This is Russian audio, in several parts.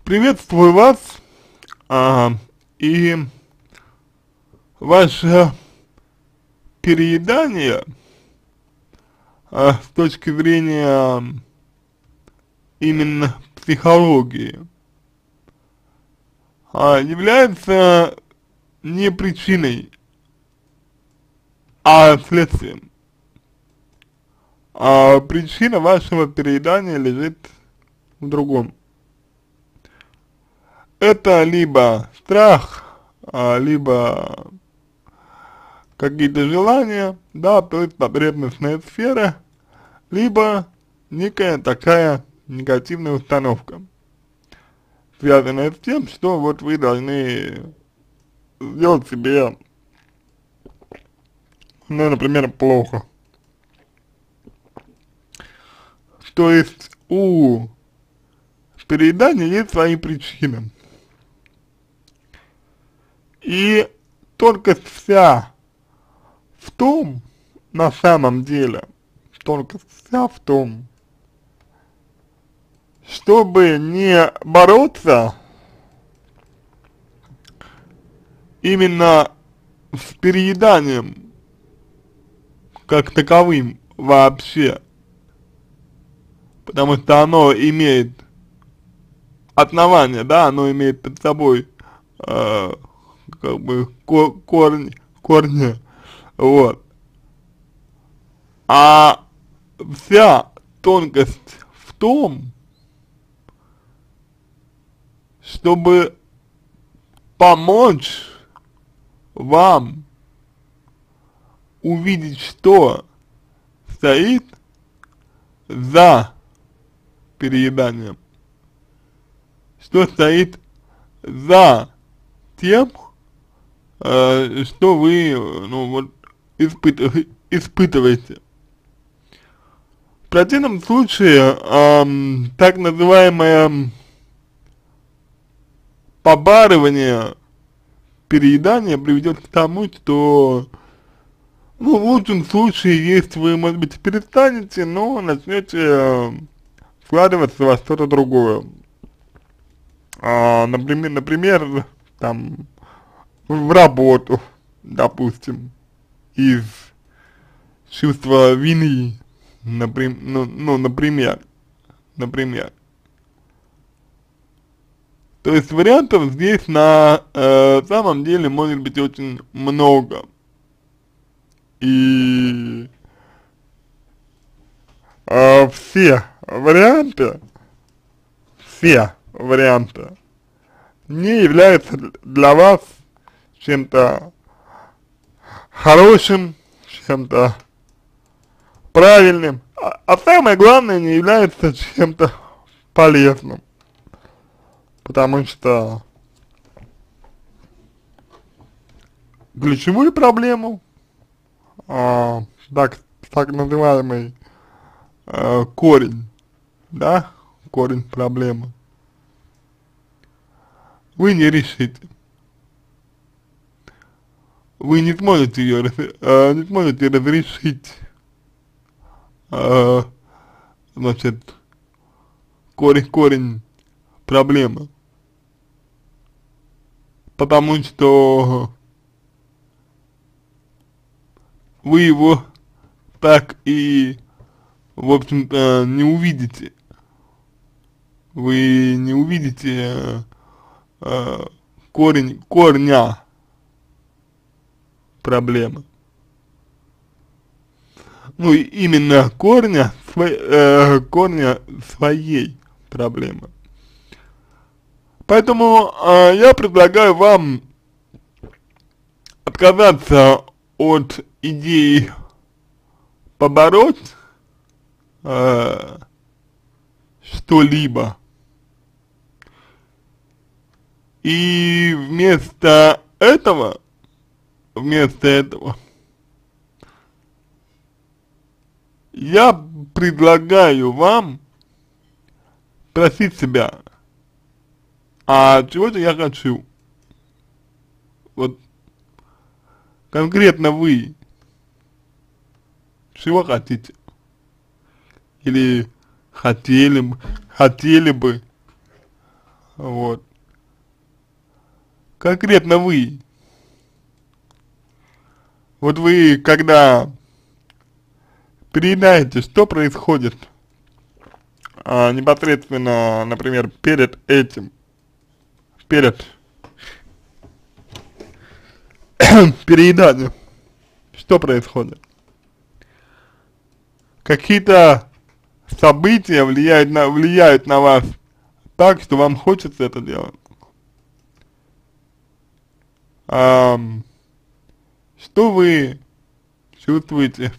Приветствую вас, а, и ваше переедание, с точки зрения именно психологии, является не причиной, а следствием. А причина вашего переедания лежит в другом. Это либо страх, либо какие-то желания, да, то есть потребностная сфера, либо некая такая негативная установка, связанная с тем, что вот вы должны сделать себе, ну, например, плохо. То есть у переедания есть свои причины. И только вся в том, на самом деле, только вся в том, чтобы не бороться именно с перееданием как таковым вообще, потому что оно имеет основание, да, оно имеет под собой как бы корни, вот. А вся тонкость в том, чтобы помочь вам увидеть, что стоит за перееданием, что стоит за тем, что вы, ну вот, испытываете. В противном случае, так называемое побарывание переедания приведет к тому, что, ну, в лучшем случае, если вы, может быть, перестанете, но начнете вкладываться во что-то другое. Например, там, в работу, допустим, из чувства вины, например. То есть вариантов здесь на самом деле может быть очень много. И все варианты не являются для вас чем-то хорошим, чем-то правильным, а самое главное, не является чем-то полезным, потому что ключевую проблему, так называемый корень, да, корень проблемы, вы не решите. Вы не сможете ее не сможете разрешить, значит, корень проблемы, потому что вы его так и, в общем-то, не увидите. Вы не увидите корня проблемы. Ну, именно корня своей проблемы. Поэтому я предлагаю вам отказаться от идеи побороть что-либо и вместо этого я предлагаю вам спросить себя, а чего-то я хочу. Вот конкретно вы чего хотите? Или хотели бы Вот. Конкретно вы. Вот вы, когда переедаете, что происходит непосредственно, например, перед этим, перед перееданием, что происходит? Какие-то события влияют на вас так, что вам хочется это делать. Что вы чувствуете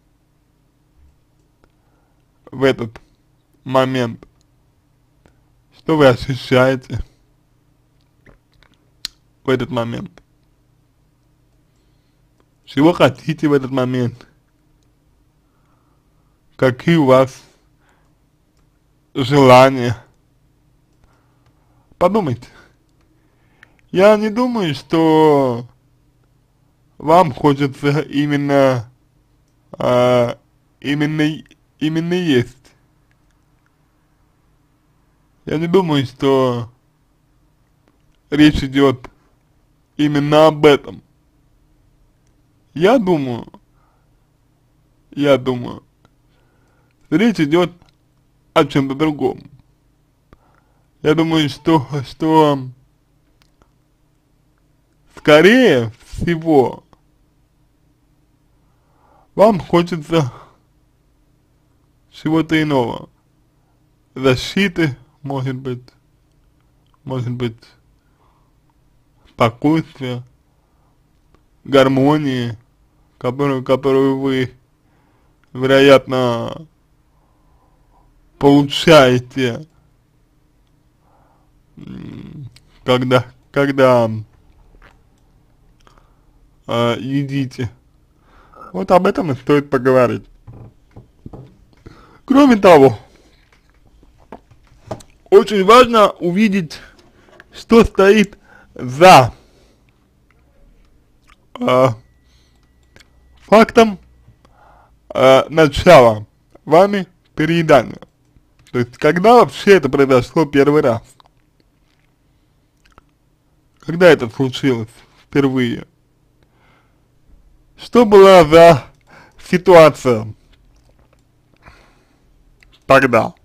в этот момент? Что вы ощущаете в этот момент? Чего хотите в этот момент? Какие у вас желания? Подумайте. Я не думаю, что вам хочется именно есть. Я не думаю, что речь идет именно об этом. Я думаю, речь идет о чем-то другом. Я думаю, что скорее всего вам хочется чего-то иного. Защиты, может быть, спокойствия, гармонии, которую вы, вероятно, получаете, когда едите. Вот об этом и стоит поговорить. Кроме того, очень важно увидеть, что стоит за фактом начала вами переедания. То есть, когда вообще это произошло первый раз? Когда это случилось впервые? Что была за ситуация тогда?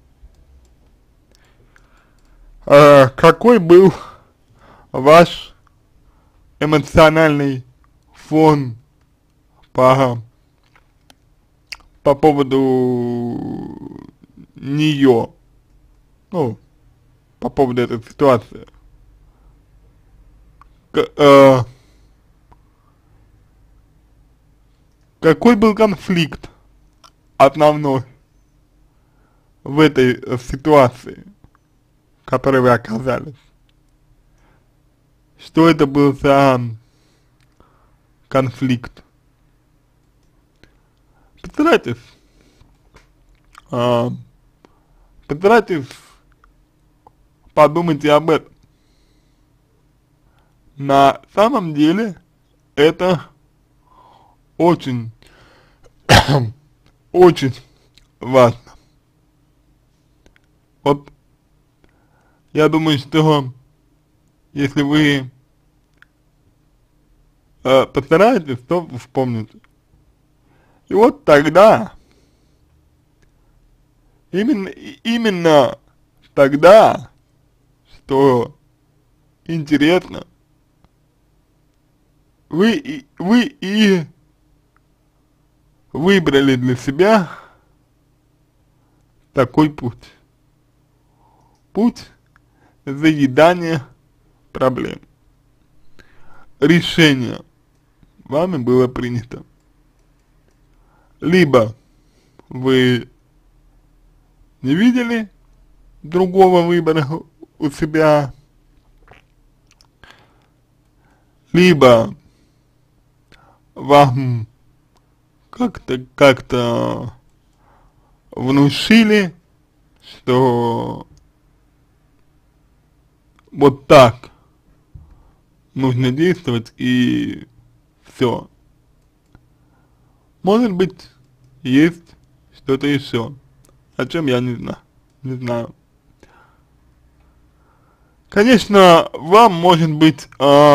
Какой был ваш эмоциональный фон по поводу нее, ну, по поводу этой ситуации? Какой был конфликт основной в этой ситуации, в которой вы оказались? Что это был за конфликт? Постарайтесь подумать и об этом. На самом деле это очень, очень важно. Вот я думаю, что если вы постараетесь, то вспомните. И вот тогда, именно тогда, что интересно, вы и выбрали для себя такой путь. Путь заедания проблем. Решение вами было принято. Либо вы не видели другого выбора у себя, либо вам как-то внушили, что вот так нужно действовать и все. Может быть, есть что-то еще, о чем я не знаю. Конечно, вам может быть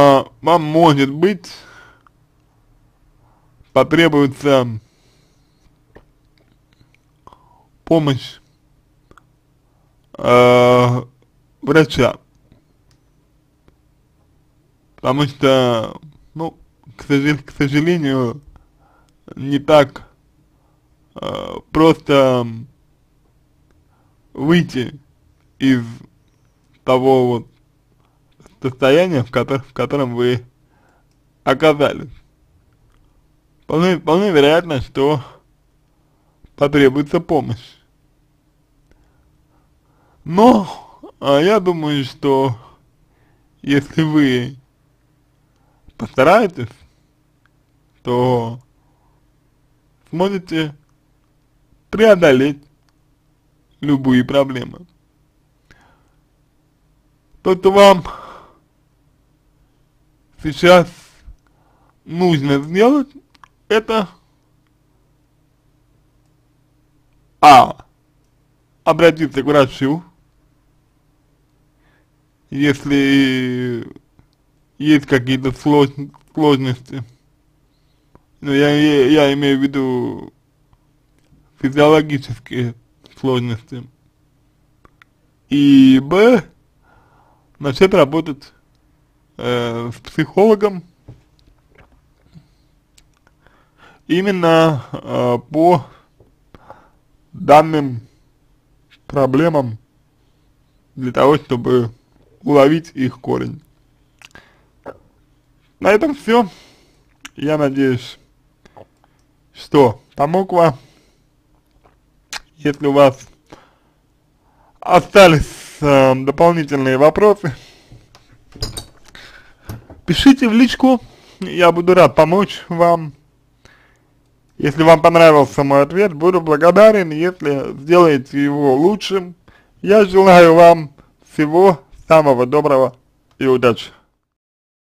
потребуется помощь врача, потому что, ну, к сожалению, не так просто выйти из того вот состояния, в котором вы оказались. Вполне вероятно, что потребуется помощь. Но я думаю, что если вы постараетесь, то сможете преодолеть любые проблемы. То, что вам сейчас нужно сделать, это обратиться к врачу, если есть какие-то сложности. Но я имею в виду физиологические сложности. И начать работать с психологом именно по данным проблемам, для того, чтобы уловить их корень. На этом все. Я надеюсь, что помог вам. Если у вас остались дополнительные вопросы, пишите в личку, я буду рад помочь вам. Если вам понравился мой ответ, буду благодарен, если сделаете его лучшим. Я желаю вам всего самого доброго и удачи.